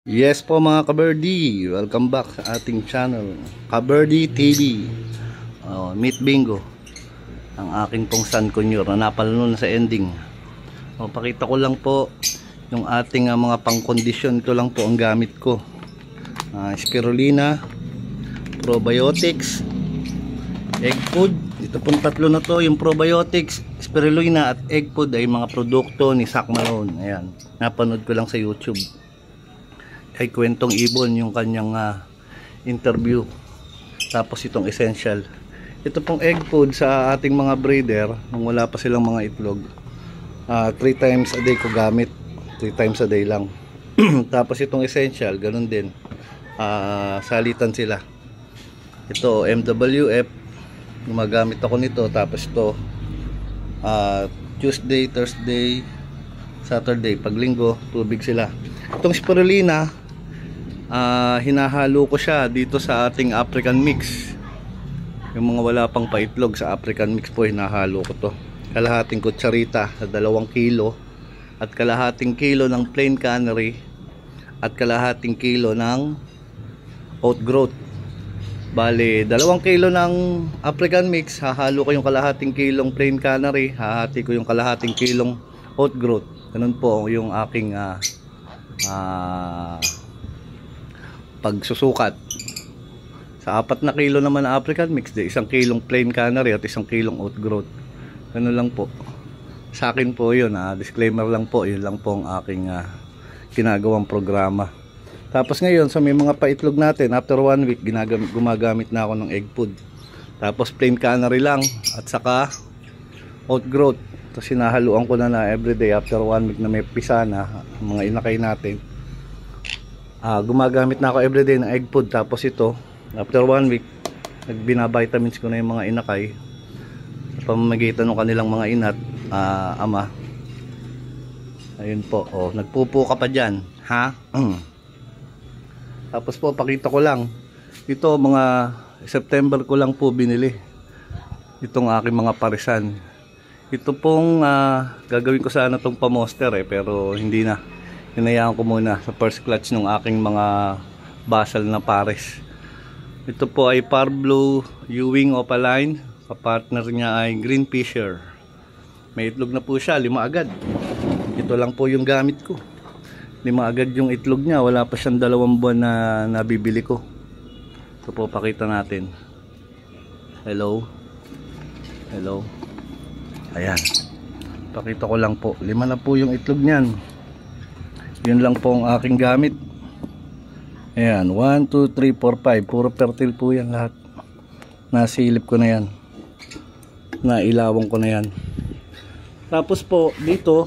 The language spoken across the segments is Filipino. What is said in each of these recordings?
Yes po mga Kaberdi, welcome back sa ating channel Kaberdi TV. Meat Bingo, ang aking pong Sun Conure na napalunod sa ending. Pakita ko lang po yung ating mga pang-condition. Ito lang po ang gamit ko. Spirulina, probiotics, egg food. Ito pong tatlo na to, yung probiotics, spirulina at egg food ay mga produkto ni Zach Malone. Ayan, napanood ko lang sa YouTube kay Kwentong Ibon yung kanyang interview. Tapos itong essential, ito pong egg food sa ating mga breeder nung wala pa silang mga itlog. 3 times a day ko gamit, 3 times a day lang. Tapos itong essential, ganun din, salitan sila. Ito MWF, gumagamit ako nito. Tapos ito Tuesday, Thursday, Saturday, pag linggo tubig sila. Itong spirulina, hinahalo ko siya dito sa ating African mix. Yung mga wala pang paitlog sa African mix po, hinahalo ko to. Kalahating kutsarita sa 2 kilo, at kalahating kilo ng plain cannery, at kalahating kilo ng oat growth. Bale, 2 kilo ng African mix, hahalo ko yung kalahating kilong plain cannery, hahati ko yung kalahating kilong oat growth. Ganun po yung aking pagsusukat. Sa 4 na kilo naman na African mix, 1 kilong plain cannery at 1 kilong oat growth. Ganun lang po. Sa akin po yun, disclaimer lang po, yun lang po ang aking ginagawang programa. Tapos ngayon, sa may mga paitlog natin, after 1 week, gumagamit na ako ng egg food. Tapos plain cannery lang, at saka oat growth. Tapos sinahaluan ko na everyday after 1 week na may pisa na mga inakay natin. Gumagamit na ako everyday ng egg food. Tapos ito, after 1 week, nagbinavitamins ko na yung mga inakay sa pamamagitan ng kanilang mga inat, ama. Ayun po, nagpupuka pa dyan, ha? Tapos po, pakita ko lang, ito mga September ko lang po binili itong aking mga parisan. Ito pong gagawin ko sana itong pamoster pero hindi na. Hinayaan ko muna sa first clutch ng aking mga basal na pares. Ito po ay Parblo Ewing Opaline. Kapartner niya ay Green Fisher. May itlog na po siya, 5 agad. Ito lang po yung gamit ko. 5 agad yung itlog niya. Wala pa siyang 2 buwan na nabibili ko. Ito po, pakita natin. Hello. Hello. Ayan. Pakita ko lang po. 5 na po yung itlog niyan. Yun lang po ang aking gamit. Ayan, 1, 2, 3, 4, 5. Puro fertile po yan lahat. Nasilip ko na yan. Nailawang ko na yan. Tapos po, dito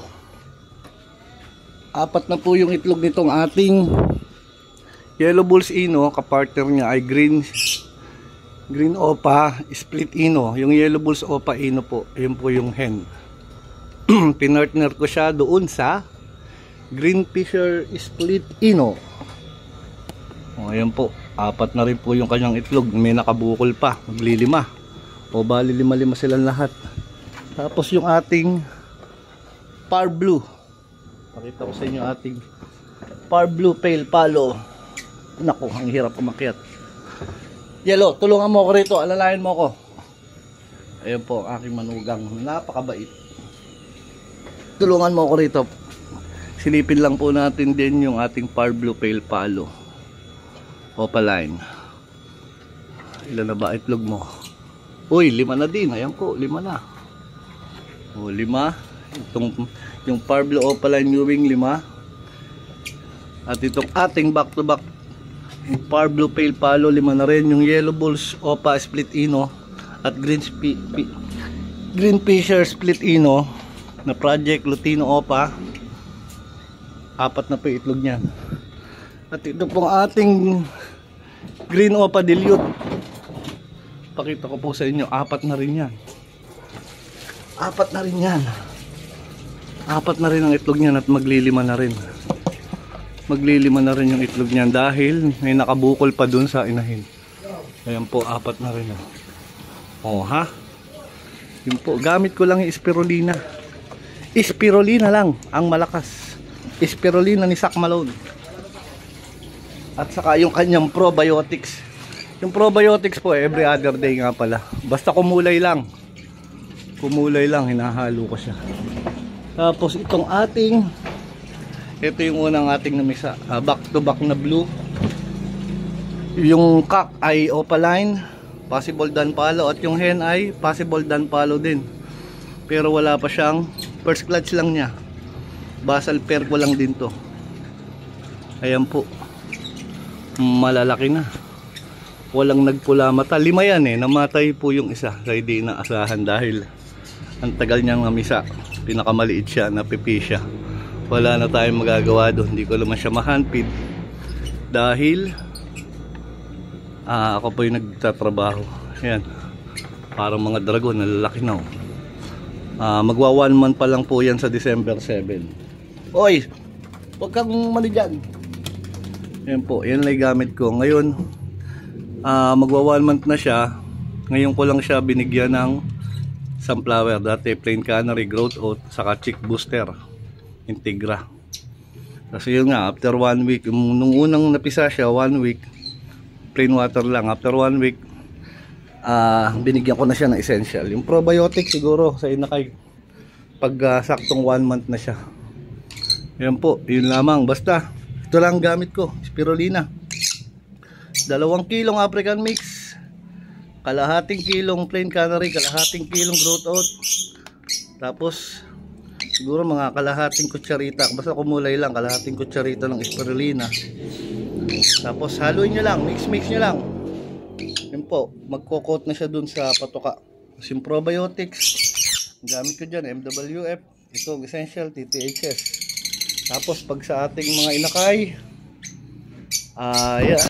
4 na po yung itlog nitong ating Yellow Bulls Ino. Kapartner niya ay Green Opa Split Ino. Yung Yellow Bulls Opa Ino po, yun po yung hen. Pinartner ko siya doon sa Green Fisher Split Ino. Ayan po, 4 na rin po yung kanyang itlog. May nakabukol pa, magli-5. Bali 5 silang lahat. Tapos yung ating Parblo, pakita ko sa inyo ating Parblo Pale Palo. Naku, ang hirap umakyat. Yellow, tulungan mo ako rito, alalayan mo ako. Ayan po, aking manugang, napakabait. Tulungan mo ako rito. Silipin lang po natin din yung ating Parblo Pale Palo Opaline. Ilan na ba itlog mo? Uy, 5 na din. Ayan po, 5 na. 5. Yung Parblo Opaline Ewing, 5. At itong ating back to back Parblo Pale Palo, 5 na rin. Yung Yellow Bulls Opa Split Ino at Green Fisher Split Ino na Project Lutino Opa, 4 na po yung itlog niyan. At ito pong ating Green Opa Dilute, pakita ko po sa inyo, 4 na rin yan. 4 na rin yan. 4 na rin ang itlog niyan at magli-5 na rin. Magli-5 na rin yung itlog niyan dahil may nakabukol pa dun sa inahin. Ayan po, 4 na rin. Ha? Yun po, gamit ko lang yung spirulina. Spirulina lang ang malakas. Spirulina ni Zach Malone. At saka yung kanyang probiotics. Yung probiotics po every other day nga pala. Basta kumulay lang. Kumulay lang, hinahalo ko siya. Tapos itong ating, ito yung unang ating namisa, back to back na blue. Yung cock ay opaline, possible danpalo, at yung hen ay possible danpalo din. Pero wala pa siyang, first clutch lang niya. Basal pair ko lang din to. Ayan po. Malalaki na. Walang nagpula mata. 5 yan eh. Namatay po yung isa. Kaya di inaasahan dahil ang tagal niyang namisa. Pinakamaliit siya, napipi siya. Wala na tayong magagawa doon. Hindi ko naman siya ma-handfeed dahil ako po yung nagtatrabaho. Ayan. Parang mga dragon, nalalaki na. Magwa 1 month pa lang po yan sa December 7. Oy! Huwag kang mali dyan. Ayan po, yan lang gamit ko. Ngayon, magwa 1 month na siya. Ngayon ko lang siya binigyan ng sunflower. Dati plain canary, growth oat, saka chick booster Integra. Kasi yun nga, after 1 week, nung unang napisa siya, 1 week plain water lang. After 1 week, binigyan ko na siya ng essential. Yung probiotic siguro sa inakay pag saktong 1 month na siya. Yan po, yun lamang. Basta ito lang gamit ko, spirulina. 2 kilong African mix, kalahating kilong plain canary, kalahating kilong growth oat, tapos siguro mga kalahating kutsarita, basta kumulay lang, kalahating kutsarita ng spirulina. Tapos haluin nyo lang, mix nyo lang. Yun po, magkokot na siya dun sa patoka. Yung probiotics, gamit ko dyan, MWF, itong essential, TTHS. Tapos pag sa ating mga inakay, yeah.